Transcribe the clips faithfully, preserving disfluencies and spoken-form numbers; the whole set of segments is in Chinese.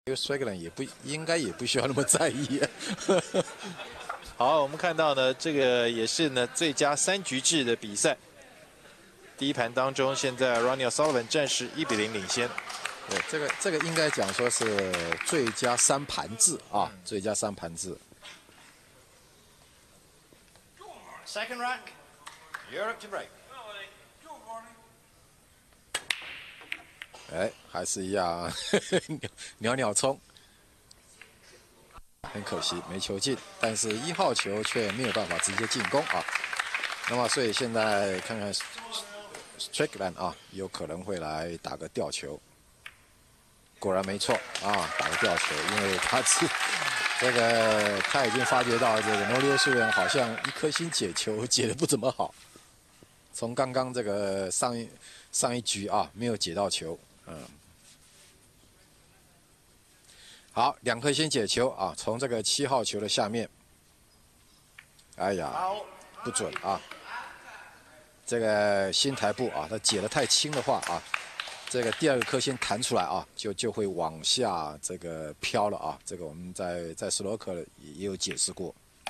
Strickland 也不应该也不需要那么在意。 好，我们看到呢，这个也是呢最佳三局制的比赛。第一盘当中，现在 OSullivan 暂时一比零领先。 对，这个这个应该讲说是最佳三盘制啊，嗯、最佳三盘制。 Second rack, you're up to break. 哎，还是一样，袅袅冲，很可惜没球进，但是一号球却没有办法直接进攻啊。那么，所以现在看看 Strickland 啊，有可能会来打个吊球。果然没错啊，打个吊球，因为他是这个他已经发觉到这个OSullivan好像一颗星解球解得不怎么好。从刚刚这个上一上一局啊，没有解到球。嗯，好，两颗星解球啊，从这个七号球的下面，哎呀，不准啊！这个新台步啊，它解得太轻的话啊，这个第二个颗星弹出来啊，就就会往下这个飘了啊。这个我们在在斯诺克也有解释过。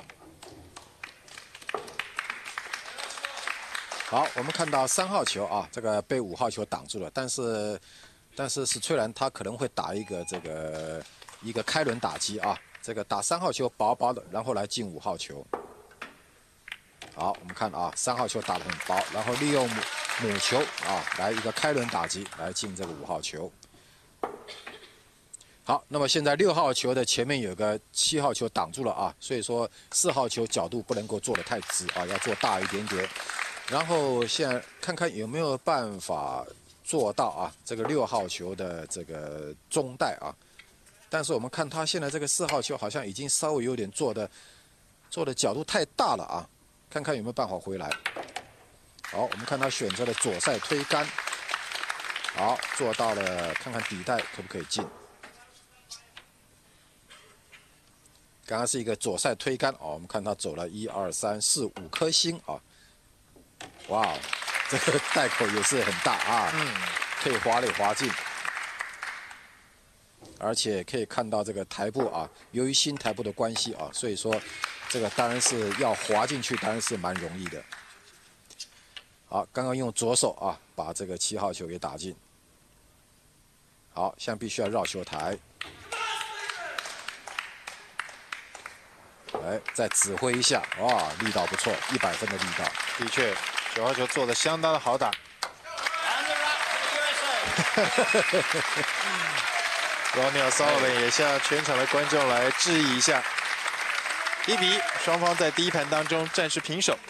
好，我们看到三号球啊，这个被五号球挡住了，但是。但是史翠兰他可能会打一个这个一个开轮打击啊，这个打三号球薄薄的，然后来进五号球。好，我们看啊，三号球打得很薄，然后利用母母球啊来一个开轮打击来进这个五号球。好，那么现在六号球的前面有个七号球挡住了啊，所以说四号球角度不能够做得太直啊，要做大一点点。然后现在看看有没有办法。做到啊，这个六号球的这个中带啊，但是我们看他现在这个四号球好像已经稍微有点做的做的角度太大了啊，看看有没有办法回来。好，我们看他选择了左塞推杆，好，做到了，看看底带可不可以进。刚刚是一个左塞推杆哦，我们看他走了一二三四五颗星啊，哇！这个袋口也是很大啊，嗯，可以滑里滑进，而且可以看到这个台步啊，由于新台步的关系啊，所以说这个当然是要滑进去，当然是蛮容易的。好，刚刚用左手啊把这个七号球给打进。好，现在必须要绕球台，哎，再指挥一下，哇，力道不错，一百分的力道， 的确。九号球做的相当的好打。OSullivan也向全场的观众来致意一下。一比一，双方在第一盘当中暂时平手。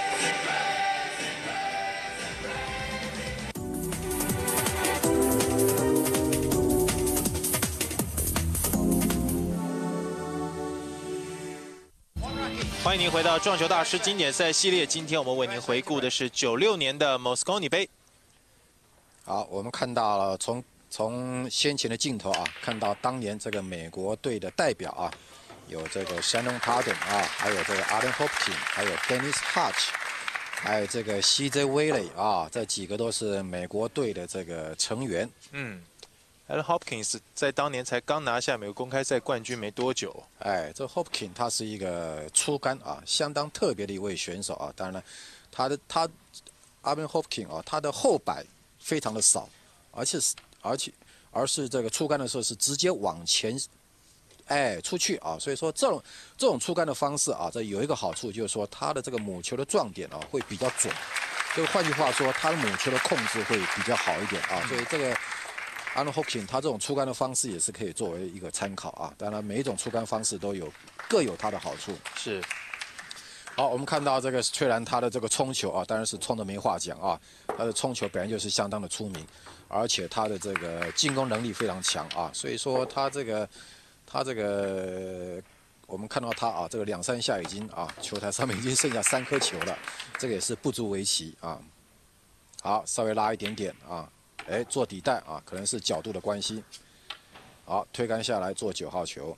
欢迎您回到撞球大师经典赛系列。今天我们为您回顾的是九六年的 Mosconi 杯。 好，我们看到了从从先前的镜头啊，看到当年这个美国队的代表啊，有这个 Shannon Pardon 啊，还有这个 Allen Hopkins， 还有 Dennis Hodge， 还有这个 C J Whaley 啊，这几个都是美国队的这个成员。嗯。 Allen Hopkins 在当年才刚拿下美国公开赛冠军没多久。 哎，这 Hopkins 他是一个出杆啊，相当特别的一位选手啊。当然了，他的他 Allen Hopkins 啊，他的后摆非常的少，而且是而且而是这个出杆的时候是直接往前，哎出去啊。所以说这种这种出杆的方式啊，这有一个好处就是说他的这个母球的撞点啊会比较准，就换句话说，他的母球的控制会比较好一点啊。所以这个。Allen Hopkins 他这种出杆的方式也是可以作为一个参考啊，当然每一种出杆方式都有各有它的好处。 是。 好，我们看到这个虽然他的这个冲球啊，当然是冲的没话讲啊，他的冲球本来就是相当的出名，而且他的这个进攻能力非常强啊，所以说他这个他这个我们看到他啊，这个两三下已经啊，球台上面已经剩下三颗球了，这个也是不足为奇啊。好，稍微拉一点点啊。哎，做底带啊，可能是角度的关系。好，推杆下来做九号球。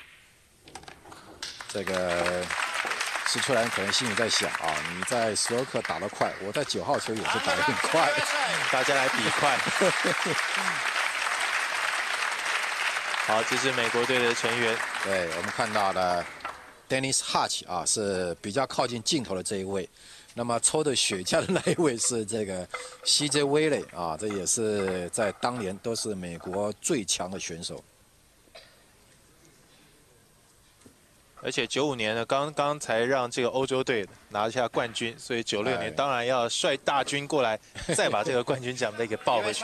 这个施翠兰可能心里在想啊，你在十二克打得快，我在九号球也是打得很快， 大家来比快。 好，这是美国队的成员。 对，我们看到了 Dennis Hatch 啊，是比较靠近镜头的这一位。那么抽的雪茄的那一位是这个 C J 威雷啊，这也是在当年都是美国最强的选手。 而且九五年呢，刚刚才让这个欧洲队拿下冠军，所以九六年当然要率大军过来，再把这个冠军奖杯给抱回去。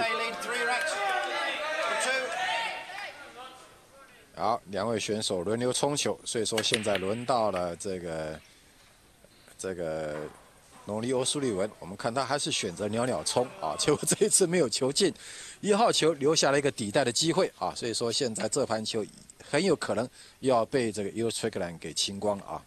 好，两位选手轮流冲球，所以说现在轮到了这个这个农利欧苏利文，我们看他还是选择袅袅冲啊，结果这一次没有球进，一号球留下了一个抵袋的机会啊，所以说现在这盘球很有可能要被这个 OSullivan Strickland 给清光了啊。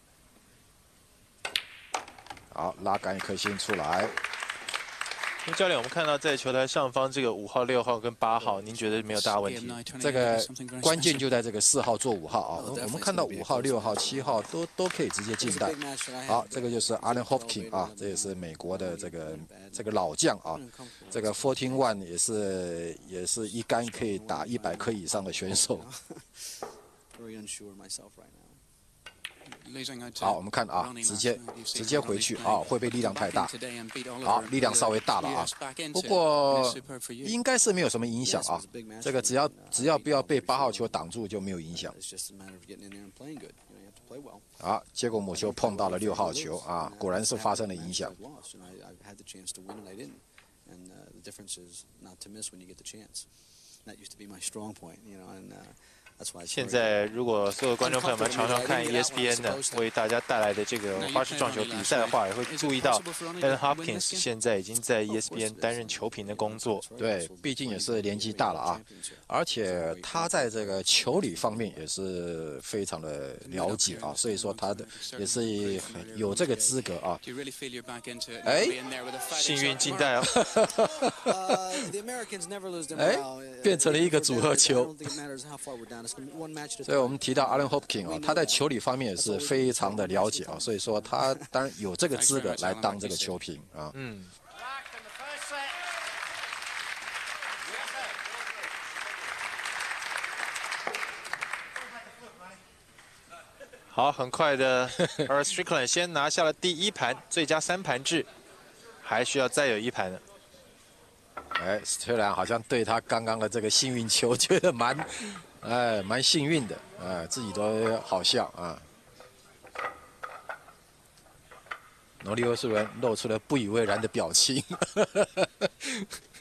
好，拉杆一颗星出来。 教练，我们看到在球台上方这个五号、六号跟八号，您觉得没有大问题？ 这个关键就在这个四号做五号啊。我们看到五号、六号、七号都都可以直接进袋。好，这个就是 Allen Hopkins 啊，这也是美国的这个这个老将啊。这个 fourteen one 也是也是一杆可以打一百颗以上的选手。好，我们看啊，直接直接回去啊，会不会力量太大？好，力量稍微大了啊，不过应该是没有什么影响啊。这个只要只要不要被八号球挡住就没有影响。好，结果母球碰到了六号球啊，果然是发生了影响。 现在，如果所有观众朋友们常常看 E S P N 的为大家带来的这个花式撞球比赛的话，也会注意到 Allen Hopkins 现在已经在 E S P N 担任球评的工作。 对，毕竟也是年纪大了啊，而且他在这个球理方面也是非常的了解啊，所以说他的也是有这个资格啊。哎， 幸运进袋哦！ 哎，变成了一个组合球。 所以我们提到 Allen Hopkins 啊，他在球理方面也是非常的了解啊，所以说他当然有这个资格来当这个球评啊。 嗯。好，很快的 ，OSullivan Strickland 先拿下了第一盘最佳三盘制，还需要再有一盘呢。 哎，虽然好像对他刚刚的这个幸运球觉得蛮，哎，蛮幸运的，哎，自己都好笑啊。罗利欧斯伦露出了不以为然的表情。